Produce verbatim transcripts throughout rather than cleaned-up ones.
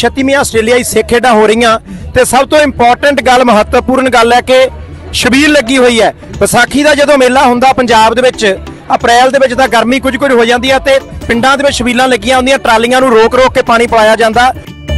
छत्तीवीं आस्ट्रेलियाई सिख खेडां हो रही तो सब तो इंपॉर्टेंट गल महत्वपूर्ण गल है कि छबील लगी हुई है। विसाखी का जो मेला हुंदा पंजाब दे विच अप्रैल दे विच तां गर्मी कुछ कुछ हो जाती है तो पिंडां दे विच छबीलां लगियां हुंदियां, ट्रालियां नूं रोक रोक के पानी पिलाया जाता।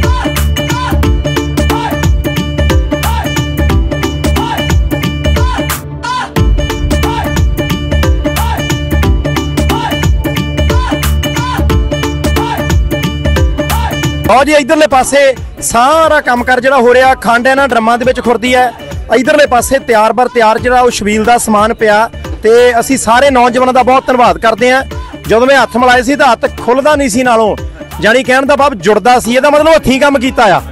और जी इधरले पासे सारा काम कर जो हो रहा, खंड इन्हां ड्रमां दे विच खुरदी है। इधरले पासे तैयार बर तैयार जो छबील का समान पिया तो असी सारे नौजवानों का बहुत धन्यवाद करते हैं। जब मैं हथ मिलाए सी तो हथ खुलदा नहीं सी, नालों जानी कहण दा भाव जुड़दा सी, इहदा मतलब हथीं काम कीता आ।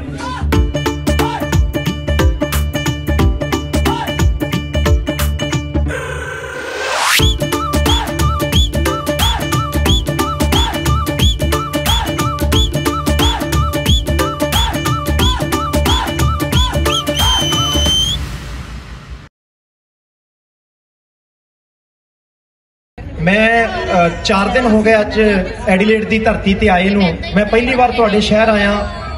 मैं चार दिन हो गए अज एडिलेड की धरती ते आए नूं। मैं पहली बार तुहाडे शहर आया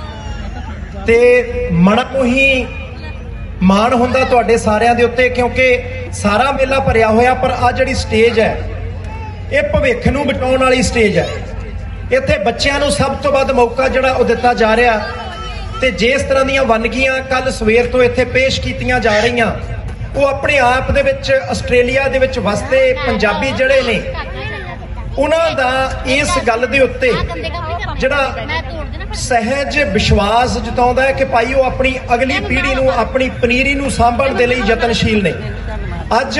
ते मन को ही माण हुंदा तुहाडे सारियां दे उत्ते, क्योंकि सारा मेला भरिया होया पर आ जिहड़ी स्टेज है ये भविख नूं बचाउण वाली स्टेज है। इत्थे बच्चिआं नूं सब तो वध मौका जिहड़ा ओह दित्ता जा रहा ते जिस तरह दीआं वनगियां कल सवेर तो इत्थे पेश कीतीआं जा रहीआं वो अपने आप दे विच आस्ट्रेलिया दे विच वसदे पंजाबी जिहड़े ने उन्हां दा इस गल दे उत्ते जिहड़ा सहज विश्वास जताउंदा है कि भाई वो अपनी अगली पीढ़ी नूं अपनी पनीरी नूं सांभण दे लई यतनशील ने। अज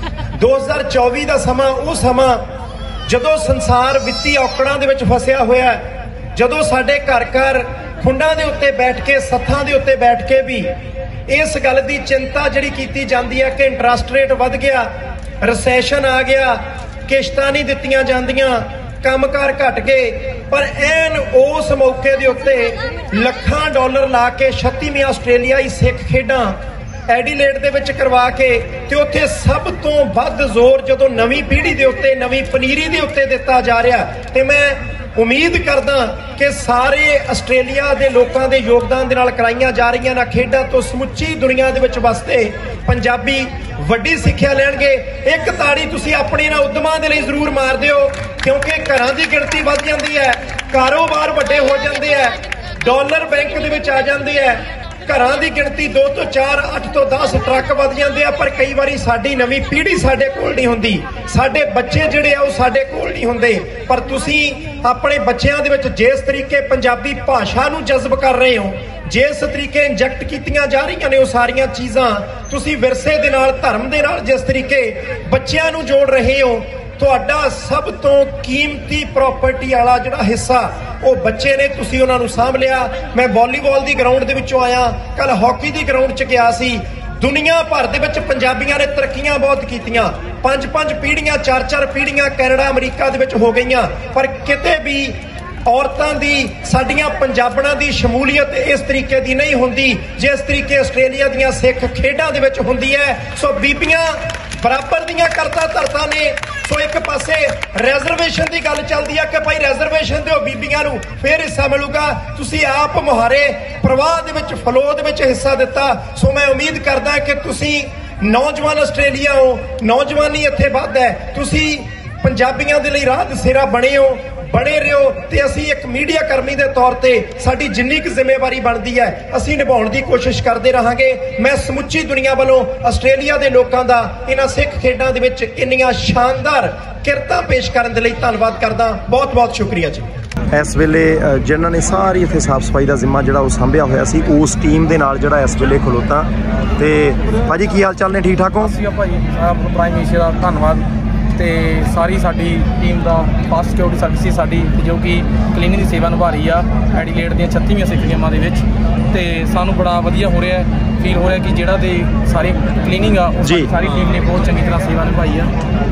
दो हज़ार चौबी का समा वो समा जदों संसार वित्ती औकड़ां दे विच फसिया होया, जदों साडे घर घर खुंडां दे उत्ते बैठ के सत्थां दे उत्ते बैठ के भी इस गल की चिंता जिहड़ी कीती जांदी है कि इंटरस्ट रेट वध गया, रिसैशन आ गया, किश्तां नहीं दित्तियां जांदियां, कामकार घट गए, पर ऐन उस मौके दे उत्ते लखां डॉलर ला के छत्तीवीं आस्ट्रेलियाई सिख खेडां एडिलेड दे विच करवा के ते उत्थे सब तो वध जोर जदों नवीं पीढ़ी दे उत्ते नवीं पनीरी दे उत्ते दित्ता जा रहा ते मैं उम्मीद करदा कि सारे आस्ट्रेलिया के लोगों के योगदान दे नाल कराइयां जा रही ना खेडां तो समुची दुनिया दे विच वसदे पंजाबी वड्डी सिक्ख्या लैणगे। एक ताड़ी तुसीं अपने इन्हां उद्यमां दे लई जरूर मार दिओ, क्योंकि घरां दी गिणती वध जांदी है, कारोबार वड्डे हो जांदे है, डॉलर बैंक दे विच आ जांदे है, घरां दी गिणती दो तो चार अठ तो दस ट्रक वध जांदे आ, पर कई बारी साडी नवीं पीढ़ी साडे कोल नहीं हुंदी, साडे बच्चे जिहड़े आ ओह साडे कोल नहीं हुंदे। पर तुसीं अपने बच्चों के विच जिस तरीके पंजाबी भाषा नूं जज़ब कर रहे हो, जिस तरीके इंजैक्ट कीतियां जा रही ने वो सारियां चीज़ां तुसीं विरसे दे नाल धर्म दे नाल जिस तरीके बच्चों नूं जोड़ रहे हो, तुहाडा सब तो कीमती प्रॉपर्टी वाला जिहड़ा हिस्सा वो बच्चे ने, तुसीं उन्हां नूं सांभ लिया। मैं वॉलीबॉल की ग्राउंड दे विचों आया, कल हॉकी की ग्राउंड च गया सी। दुनिया भर दे विच पंजाबियां ने तरक्कियां बहुत कीतियां, पंज पंज पीढ़ियां चार चार पीढ़ियां कैनेडा अमरीका दे विच हो गईयां, पर किते भी औरतां दी साडियां पंजाबणां दी शमूलीयत इस तरीके दी नहीं हुंदी जिस तरीके आस्ट्रेलिया दीयां सिख खेडां दे विच हुंदी है। सो बीबियां बराबर दियां करता धरता ने। सो एक पासे रिजर्वेशन की गल चलती है कि भाई रिजर्वेशन दो बीबियां नूं फिर हिस्सा मिलूगा, तुसीं आप मुहारे प्रवाह दे विच फ्लो दे विच हिस्सा दिता। सो मैं उम्मीद करदा कि तुसीं नौजवान आस्ट्रेलिया हो, नौजवानी इत्थे वध है, तुसीं पंजाबियां दे लई राह दसेरा बने हो, बने रहो ते असी एक मीडिया कर्मी के तौर पर साडी जिन्नी की जिम्मेवारी बनती है असी निभाउण की कोशिश करते रहांगे। मैं समुची दुनिया वालों आस्ट्रेलिया के लोगों का इन्हां सिख खेडां दे विच इन्नियां शानदार किरतां पेश करन दे लई धन्नवाद करदा। बहुत बहुत शुक्रिया जी। इस वेले जिन्हां ने सारी इत्थे साफ सफाई का जिम्मा जिहड़ा वो सांभिया होया सी उस टीम दे नाल जिहड़ा इस वेले खलोता। ते भाजी की हाल चाल ने, ठीक ठाक हो? भाजी प्राइम मिनिस्टर का धन्नवाद ते सारी साडी टीम का फास्ट सिक्योरिटी सर्विस साडी जो कि क्लीनिंग की सेवा निभा रही है एडिलेड दी छत्तीवीं सिख गेमां दे विच, ते सानू बड़ा वधिया हो रहा है, फील हो रहा है कि जिहड़ा दे सारी क्लीनिंग आ सारी टीम ने बहुत चंगी तरह सेवा निभाई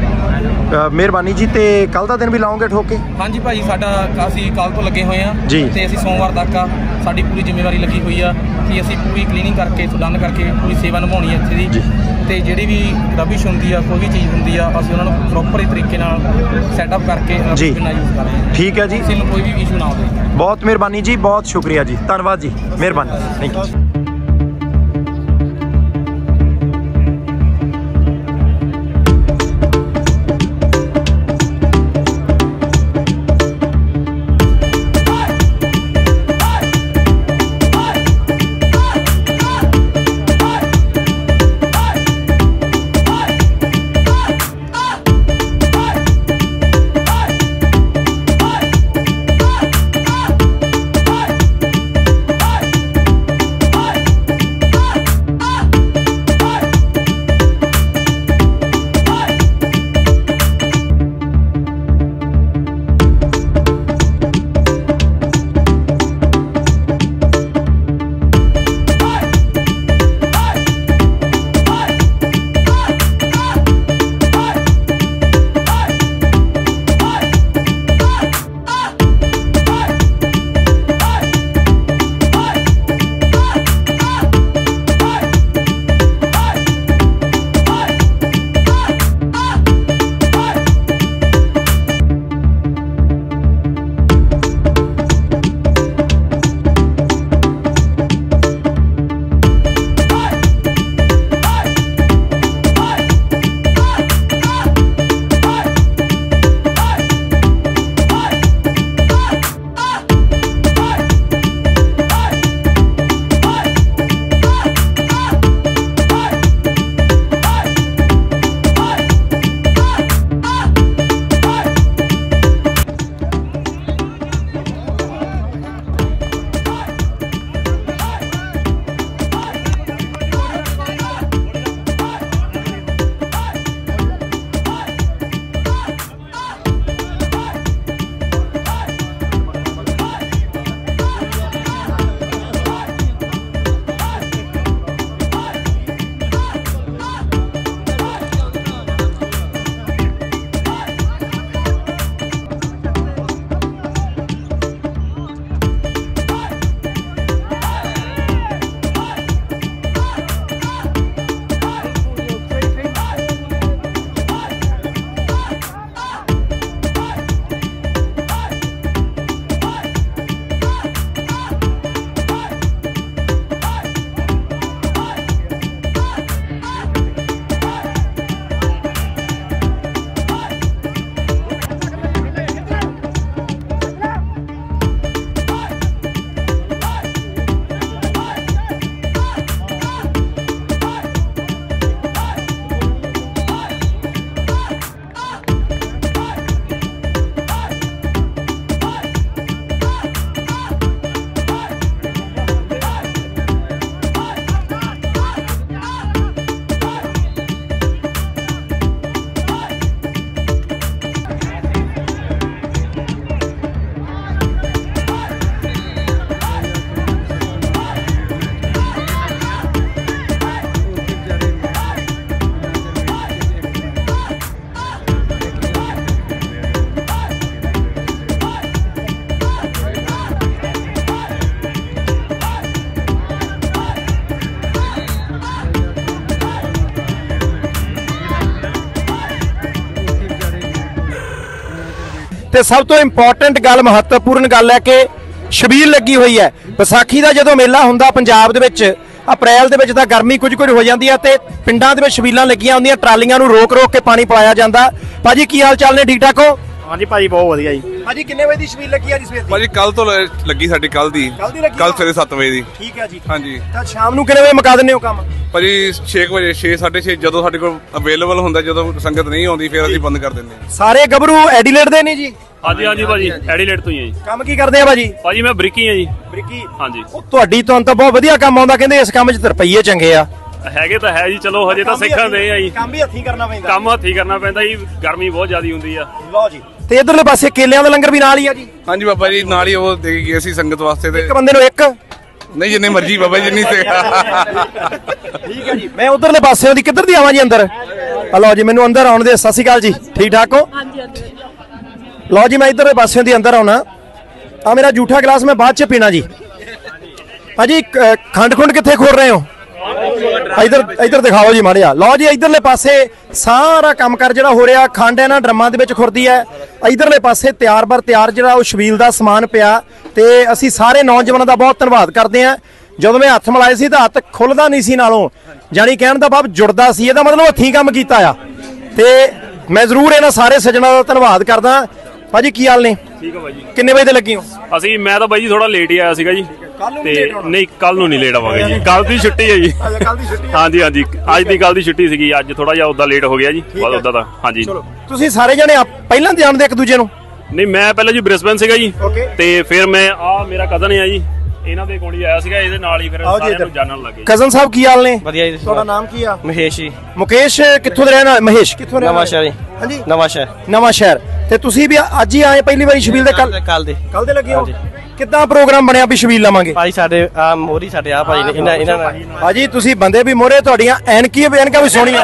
है। मेहरबानी जी। ते कल का दिन भी लाओगे ठोके? हाँ जी भाई, साडा असीं कल तो लगे हुए हैं जी, ते असीं सोमवार तक आ साडी पूरी जिम्मेवारी लगी हुई है कि असीं पूरी क्लीनिंग करके डन करके पूरी सेवा निभाउणी है इत्थे दी। ते जिहड़ी भी रबिश हुंदी आ कोई भी चीज़ हुंदी आ असीं उन्हां नूं प्रॉपर तरीके नाल सैटअप करके यूज़ कर रहे हैं। ठीक है जी, किसी नूं कोई भी इशू ना आवे। बहुत मेहरबानी जी, बहुत शुक्रिया जी, धन्यवाद जी, मेहरबानी, थैंक यू। ਤੇ ਸਭ ਤੋਂ ਇੰਪੋਰਟੈਂਟ ਗੱਲ, ਮਹੱਤਵਪੂਰਨ ਗੱਲ ਹੈ ਕਿ ਛਬੀਲ ਲੱਗੀ ਹੋਈ ਹੈ। ਵਿਸਾਖੀ ਦਾ ਜਦੋਂ ਮੇਲਾ ਹੁੰਦਾ ਪੰਜਾਬ ਦੇ ਵਿੱਚ ਅਪ੍ਰੈਲ ਦੇ ਵਿੱਚ ਤਾਂ ਗਰਮੀ ਕੁਝ ਕੁਝ ਹੋ ਜਾਂਦੀ ਹੈ ਤੇ ਪਿੰਡਾਂ ਦੇ ਵਿੱਚ ਛਬੀਲਾਂ ਲੱਗੀਆਂ ਹੁੰਦੀਆਂ, ਟਰਾਲੀਆਂ ਨੂੰ ਰੋਕ ਰੋਕ ਕੇ ਪਾਣੀ ਪਿਲਾਇਆ ਜਾਂਦਾ। ਭਾਜੀ ਕੀ ਹਾਲ ਚਾਲ ਨੇ, ਠੀਕ ਠਾਕ ਹੋ? ਹਾਂਜੀ ਭਾਜੀ ਬਹੁਤ ਵਧੀਆ ਜੀ। ਭਾਜੀ ਕਿੰਨੇ ਵਜੇ ਦੀ ਛਬੀਲ ਲੱਗੀ ਆ ਜੀ ਸਵੇਰ ਦੀ? ਭਾਜੀ ਕੱਲ ਤੋਂ ਲੱਗੀ ਸਾਡੀ, ਕੱਲ ਦੀ ਕੱਲ ਸਵੇਰੇ ਸੱਤ ਵਜੇ ਦੀ। ਠੀਕ ਹੈ ਜੀ। ਹਾਂਜੀ ਤਾਂ ਸ਼ਾਮ ਨੂੰ ਕਿੰਨੇ ਵਜੇ ਮੁਕਾ ਦਿੰਦੇ ਹੋ ਕੰਮ? ਭਾਜੀ ਛੇ ਵਜੇ, ਛੇ ਸਾਢੇ ਛੇ ਜਦੋਂ ਸਾਡੇ ਕੋਲ ਅਵੇਲੇਬਲ ਹੁੰਦਾ, ਜਦੋਂ ਸੰਗਤ ਨਹੀਂ ਆਉਂਦੀ ਫਿਰ ਅਸੀਂ ਬੰਦ ਕਰ ਦਿੰਦੇ ਹਾਂ। ਸਾਰੇ ਗੱਭਰੂ ਐਡੀਲੇਟ ਦੇ ਨੇ ਜੀ? ਹਾਂਜੀ ਹਾਂਜੀ ਭਾਜੀ, ਐਡੀਲੇਟ ਤੋਂ ਹੀ ਹੈ ਜੀ। ਕੰਮ ਕੀ ਕਰਦੇ ਆ ਭਾਜੀ? ਭਾਜੀ ਮੈਂ ਬ੍ਰਿਕੀ ਹਾਂ ਜੀ। ਬ੍ਰਿਕੀ? ਹਾਂਜੀ। ਤੁਹਾਡੀ ਤੁਹਾਨੂੰ ਤਾਂ ਬਹੁਤ ਵਧੀਆ ਕੰਮ ਆਉਂਦਾ, ਕਹਿੰਦੇ ਇਸ ਕੰਮ 'ਚ ਰੁਪਈਏ ਚੰਗੇ ਆ। ਹੈਗੇ ਤਾਂ ਹੈ ਜੀ, ਚਲੋ ਹਜੇ ਤਾਂ ਸਿੱਖਣ ਦੇ ਆ ਜੀ। ਕੰਮ ਵੀ ਹੱਥੀਂ ਕਰਨਾ ਪੈਂਦਾ। ਕੰਮ ਹੱਥੀਂ ਕਰਨਾ ਪੈਂਦਾ ਜੀ, ਗਰਮੀ ਬਹੁਤ ਜ਼ਿਆਦਾ ਹੁੰਦੀ ਆ। ਲਓ ਜੀ। ਤੇ ਇਧਰਲੇ ਪਾਸੇ ਕੇਲਿਆਂ ਦਾ ਲੰਗਰ ਵੀ ਨਾਲ ਹੀ ਆ ਜੀ? ਹਾਂਜੀ ਬਾਬਾ ਜੀ, ਨਾਲ ਹੀ ਉਹ ਦੇ ਕੇ ਗਏ ਸੀ ਸੰਗਤ ਵਾਸਤੇ। ਤੇ ਇੱਕ ਬੰਦੇ ਨੂੰ ਇੱਕ? ਨਹੀਂ, ਜਿੰਨੇ ਮਰਜ਼ੀ ਬਾਬਾ ਜੀ, ਜਿੰਨੀ ਸੇ। ਠੀਕ ਹੈ ਜੀ। ਮੈਂ ਉਧਰਲੇ ਪਾਸੇ ਦੀ ਕਿੱਧਰ ਦੀ ਆਵਾਂ ਜੀ ਅੰਦਰ? ਲਓ ਜੀ, ਮੈਨੂੰ ਅੰਦਰ ਆਉਣ ਦੇ। ਸਤਿ ਸ਼੍ਰੀ ਅਕਾਲ ਜੀ, ਠੀਕ ਠਾਕ ਹੋ? ਹਾਂਜੀ ਹਾਂਜੀ। ਲਓ ਜੀ, ਮੈਂ ਇਧਰਲੇ ਪਾਸਿਓਂ ਦੀ ਅੰਦਰ ਆਉਣਾ। ਆ ਮੇਰਾ ਜੂਠਾ ਗਲਾਸ ਮੈਂ ਬਾਅਦ ਚ ਪੀਣਾ ਜੀ। ਭਾਜੀ ਖੰਡ ਖੁੰਡ ਕਿੱਥੇ ਖੋਲ ਰਹੇ ਹੋ? ਇਧਰ ਇਧਰ ਦਿਖਾਓ ਜੀ ਮਾੜਿਆ। ਲਓ ਜੀ ਇਧਰਲੇ ਪਾਸੇ ਸਾਰਾ ਕੰਮ ਕਰ ਜਿਹੜਾ ਹੋ ਰਿਹਾ, ਖੰਡ ਇਹਨਾਂ ਡਰਮਾਂ ਦੇ ਵਿੱਚ ਖੁਰਦੀ ਹੈ। ਇਧਰਲੇ ਪਾਸੇ ਤਿਆਰ ਬਰ ਤਿਆਰ ਜਿਹੜਾ ਉਹ ਛਬੀਲ ਦਾ ਸਮਾਨ ਪਿਆ, ਤੇ ਅਸੀਂ ਸਾਰੇ ਨੌਜਵਾਨਾਂ ਦਾ ਬਹੁਤ ਧੰਨਵਾਦ ਕਰਦੇ ਹਾਂ। ਜਦੋਂ ਮੈਂ ਹੱਥ ਮਿਲਾਏ ਸੀ ਤਾਂ ਹੱਥ ਖੁੱਲਦਾ ਨਹੀਂ ਸੀ, ਨਾਲੋਂ ਜਾਣੀ ਕਹਿਣ ਦਾ ਭਾਵ ਜੁੜਦਾ ਸੀ। ਇਹਦਾ ਮਤਲਬ ਹੱਥੀਂ ਕੰਮ ਕੀਤਾ ਆ। ਤੇ ਮੈਂ ਜ਼ਰੂਰ ਇਹਨਾਂ ਸਾਰੇ ਸੱਜਣਾਂ ਦਾ ਧੰਨਵਾਦ ਕਰਦਾ। ਭਾਜੀ ਕੀ ਹਾਲ ਨੇ? ਠੀਕ ਹੈ ਬਾਈ ਜੀ। ਕਿੰਨੇ ਵਜੇ ਤੇ ਲੱਗੇ ਹੋ? ਅਸੀਂ ਮੈਂ ਤਾਂ ਬਾਈ ਜੀ ਥੋੜਾ ਲੇਟ ਹੀ ਆਇਆ ਸੀਗਾ ਜੀ, ਤੇ ਨਹੀਂ ਕੱਲ ਨੂੰ ਨਹੀਂ ਲੇਟ ਆਵਾਂਗੇ ਜੀ, ਕੱਲ ਦੀ ਛੁੱਟੀ ਹੈ ਜੀ। ਹਾਂਜੀ ਹਾਂਜੀ, ਅੱਜ ਦੀ ਕੱਲ ਦੀ ਛੁੱਟੀ ਸੀਗੀ, ਅੱਜ ਥੋੜਾ ਜਿਹਾ ਉਦਾਂ ਲੇਟ ਹੋ ਗਿਆ ਜੀ, ਬਾਅਦ ਉਦਾਂ ਤਾਂ। ਹਾਂਜੀ ਤੁਸੀਂ ਸਾਰੇ ਜਣੇ ਪਹਿਲਾਂ ਜਾਣਦੇ ਇੱਕ ਦੂਜੇ ਨੂੰ? ਨਹੀਂ, ਮੈਂ ਪਹਿਲਾਂ ਜੀ ਬ੍ਰਿਸਬਨ ਸੀਗਾ ਜੀ, ਤੇ ਫਿਰ ਮੈਂ ਆ ਮੇਰਾ ਕਜ਼ਨ ਹੈ ਜੀ, ਇਹਨਾਂ ਦੇ ਕੋਲ ਹੀ ਆਇਆ ਸੀਗਾ, ਇਹਦੇ ਨਾਲ ਹੀ ਫਿਰ ਸਾਰਿਆਂ ਨੂੰ ਜਾਣਨ ਲੱਗੇ। ਕਜ਼ਨ ਸਾਹਿਬ ਕੀ ਹਾਲ ਨੇ? ਵਧੀਆ ਜੀ। ਤੁਹਾਡਾ ਨਾਮ ਕੀ ਆ? ਮਹੇਸ਼ ਜੀ। ਮੁਕੇਸ਼ ਕਿੱਥੋਂ ਦੇ ਰਹਿਣ ਵਾਲੇ? ਮਹੇਸ਼ ਕਿੱਥੋਂ ਰਹਿਣ ਵਾਲੇ? ਨਵਾਂ ਸ਼ਹਿਰ। ਹਾਂਜੀ ਨਵਾਂ ਸ਼ਹਿਰ। ਨਵਾਂ ਸ਼ਹਿਰ। ਤੇ ਤੁਸੀਂ ਵੀ ਅੱਜ ਹੀ ਆਏ ਪਹਿਲੀ ਵਾਰੀ ਛਬੀਲ ਦੇ? ਕੱਲ ਕੱਲ ਦੇ ਕੱਲ ਦੇ ਲੱਗੇ ਹੋ? ਕਿੱਦਾਂ ਪ੍ਰੋਗਰਾਮ ਬਣਿਆ ਵੀ ਛਬੀਲ ਲਵਾਂਗੇ? ਭਾਈ ਸਾਡੇ ਆ ਮੋਰੀ ਸਾਡੇ ਆ ਭਾਈ ਨੇ ਇਹਨਾਂ ਇਹਨਾਂ ਦਾ। ਭਾਜੀ ਤੁਸੀਂ ਬੰਦੇ ਵੀ ਮੋਰੇ, ਤੁਹਾਡੀਆਂ ਐਨਕੀਆਂ ਵੀ ਐਨਕਾਂ ਵੀ ਸੋਹਣੀਆਂ।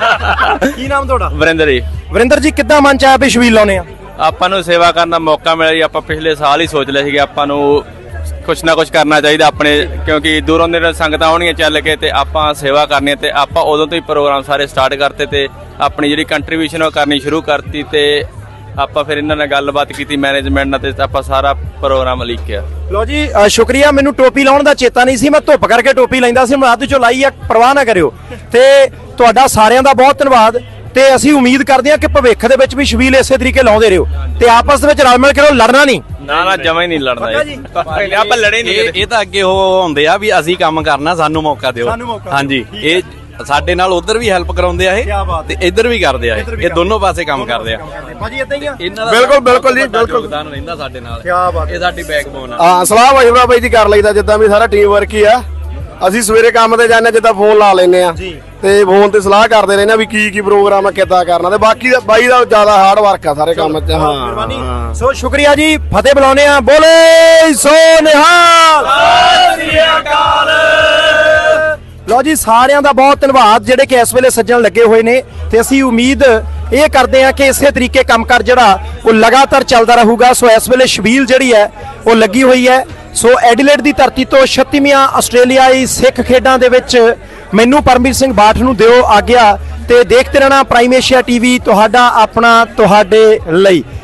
ਕੀ ਨਾਮ ਤੁਹਾਡਾ? ਵਰਿੰਦਰ ਜੀ। ਵਰਿੰਦਰ ਜੀ ਕਿੱਦਾਂ ਮਨ ਚ ਆਇਆ ਵੀ ਛਬੀਲ ਲਾਉਣੇ ਆ? ਆਪਾਂ ਨੂੰ ਸੇਵਾ ਕਰਨ ਦਾ ਮੌਕਾ ਮਿਲਿਆ ਜੀ। ਆਪਾਂ ਪਿਛਲੇ ਸਾਲ ਹੀ ਸੋਚ ਲਿਆ ਸੀ ਕਿ ਆਪਾਂ ਨੂੰ ਕੁਛ ਨਾ ਕੁਛ ਕਰਨਾ ਚਾਹੀਦਾ ਆਪਣੇ, ਕਿਉਂਕਿ ਦੂਰੋਂ ਦੇ ਸੰਗਤਾਂ ਆਉਣਗੀਆਂ ਚੱਲ ਕੇ, ਤੇ ਆਪਾਂ ਸੇਵਾ ਕਰਨੀ, ਤੇ ਆਪਾਂ ਉਦੋਂ ਤੋਂ ਹੀ ਪ੍ਰੋਗਰਾਮ ਸਾਰੇ ਸਟਾਰਟ ਕਰਤੇ, ਤੇ ਆਪਣੀ ਜਿਹੜੀ ਕੰਟਰੀਬਿਊਸ਼ਨ ਉਹ ਕਰਨੀ ਸ਼ੁਰੂ ਕਰਤੀ। ਤੇ ਆਪਾਂ ਫਿਰ ਇਹਨਾਂ ਨਾਲ ਗੱਲਬਾਤ ਕੀਤੀ ਮੈਨੇਜਮੈਂਟ ਨਾਲ, ਤੇ ਆਪਾਂ ਸਾਰਾ ਪ੍ਰੋਗਰਾਮ ਲਿਖਿਆ। ਲੋ ਜੀ ਸ਼ੁਕਰੀਆ। ਮੈਨੂੰ ਟੋਪੀ ਲਾਉਣ ਦਾ ਚੇਤਾ ਨਹੀਂ ਸੀ, ਮੈਂ ਧੁੱਪ ਕਰਕੇ ਟੋਪੀ ਲੈਂਦਾ ਸੀ, ਮੈਂ ਅੱਧ ਚੋਂ ਲਾਈ ਆ, ਪਰਵਾਹ ਨਾ ਕਰਿਓ। ਤੇ ਤੁਹਾਡਾ ਸਾਰਿਆਂ ਦਾ ਬਹੁਤ ਧੰਨਵਾਦ, ਤੇ ਅਸੀਂ ਉਮੀਦ ਕਰਦੇ ਹਾਂ ਕਿ ਭਵਿੱਖ ਦੇ ਵਿੱਚ ਵੀ ਛਬੀਲ ਇਸੇ ਤਰੀਕੇ ਲਾਉਂਦੇ ਰਹੋ, ਤੇ ਆਪਸ ਦੇ ਵਿੱਚ ਰਲ ਮਿਲ ਕੇ ਲੜਨਾ ਨਹੀਂ। ਨਾ ਨਾ ਜਮਾ ਹੀ ਨਹੀਂ ਲੜਨਾ ਜੀ, ਆਪਾਂ ਲੜੇ ਨਹੀਂ। ਇਹ ਤਾਂ ਅੱਗੇ ਉਹ ਹੁੰਦੇ ਆ ਵੀ ਅਸੀਂ ਕੰਮ ਕਰਨਾ, ਸਾਨੂੰ ਮੌਕਾ ਦਿਓ। ਹਾਂਜੀ, ਇਹ ਸਾਡੇ ਨਾਲ ਉਧਰ ਵੀ ਹੈਲਪ ਕਰਾਉਂਦੇ ਆ ਇਹ, ਤੇ ਇੱਧਰ ਵੀ ਕਰਦੇ ਆ ਇਹ ਦੋਨੋਂ ਪਾਸੇ ਕੰਮ ਕਰਦੇ ਆ ਭਾਜੀ। ਇਦਾਂ ਹੀ ਆ ਇਹਨਾਂ ਦਾ ਬਿਲਕੁਲ ਬਿਲਕੁਲ ਜੀ, ਬਿਲਕੁਲ ਯੋਗਦਾਨ ਰਹਿੰਦਾ ਸਾਡੇ ਨਾਲ। ਕੀ ਬਾਤ। ਇਹ ਸਾਡੀ ਬੈਕਬੋਨ ਆ। ਹਾਂ, ਸਲਾਹ ਭਾਈ ਬਾਈ ਦੀ ਕਰ ਲਈਦਾ, ਜਿੱਦਾਂ ਵੀ ਸਾਰਾ ਟੀਮ ਵਰਕ ਹੀ ਆ। ਅਸੀਂ ਸਵੇਰੇ ਕੰਮ ਤੇ ਜਾਂਦੇ, ਜਿੱਦਾਂ ਫੋਨ ਲਾ ਲੈਨੇ ਆ, ਤੇ ਫੋਨ ਤੇ ਸਲਾਹ ਕਰਦੇ ਰਹਿੰਦੇ ਆ ਵੀ ਕੀ ਕੀ ਪ੍ਰੋਗਰਾਮ ਆ, ਕਿੱਦਾਂ ਕਰਨਾ, ਤੇ ਬਾਕੀ ਦਾ ਬਾਈ ਦਾ ਜ਼ਿਆਦਾ ਹਾਰਡ ਵਰਕ ਆ ਸਾਰੇ ਕੰਮ 'ਚ। ਹਾਂ, ਸੋ ਸ਼ੁਕਰੀਆ ਜੀ। ਫਤਿਹ ਬੁਲਾਉਣੇ ਆ। ਬੋਲੇ ਸੋ ਨਿਹਾਲ। ਸਤਿ ਸ੍ਰੀ ਅਕਾਲ। ਲਓ ਜੀ ਸਾਰਿਆਂ ਦਾ ਬਹੁਤ ਧੰਨਵਾਦ ਜਿਹੜੇ ਕਿ ਇਸ ਵੇਲੇ ਸੱਜਣ ਲੱਗੇ ਹੋਏ ਨੇ, ਤੇ ਅਸੀਂ ਉਮੀਦ ਇਹ ਕਰਦੇ ਹਾਂ ਕਿ ਇਸੇ ਤਰੀਕੇ ਕੰਮ ਕਰ ਜਿਹੜਾ ਉਹ ਲਗਾਤਾਰ ਚੱਲਦਾ ਰਹੂਗਾ। ਸੋ ਇਸ ਵੇਲੇ ਛਬੀਲ ਜਿਹੜੀ ਹੈ ਉਹ ਲੱਗੀ ਹੋਈ ਹੈ। ਸੋ ਐਡੀਲੇਡ ਦੀ ਧਰਤੀ ਤੋਂ ਛੱਤੀਵੀਆਂ ਆਸਟ੍ਰੇਲੀਆਈ ਸਿੱਖ ਖੇਡਾਂ ਦੇ ਵਿੱਚ ਮੈਨੂੰ ਪਰਮਜੀਤ ਸਿੰਘ ਬਾਠ ਨੂੰ ਦਿਓ ਆਗਿਆ, ਤੇ ਦੇਖਦੇ ਰਹਿਣਾ ਪ੍ਰਾਈਮ ਏਸ਼ੀਆ ਟੀਵੀ, ਤੁਹਾਡਾ ਆਪਣਾ ਤੁਹਾਡੇ ਲਈ।